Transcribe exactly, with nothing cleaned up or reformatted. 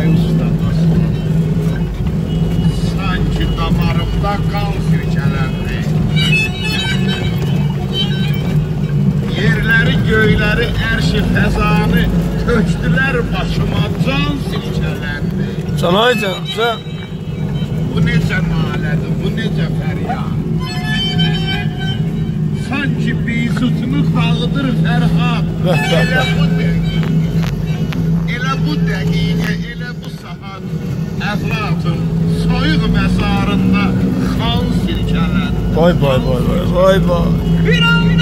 Ay usta dostum. Sanki damarımda kan sirkələndi. Yerləri, göyləri, ərşi, fəzanı tökdülər başıma, can silkələndi. Can ay can, can. Bu necə nalədir, bu necə fəryad. Sanki bizutunu dağıdır Fərhad. Elə bu dəqiqə, elə bu dəqiqə, elə bu saat Əflatın soyuq məzarında xan silkələndi. Vay vay vay vay vay vay. Bir an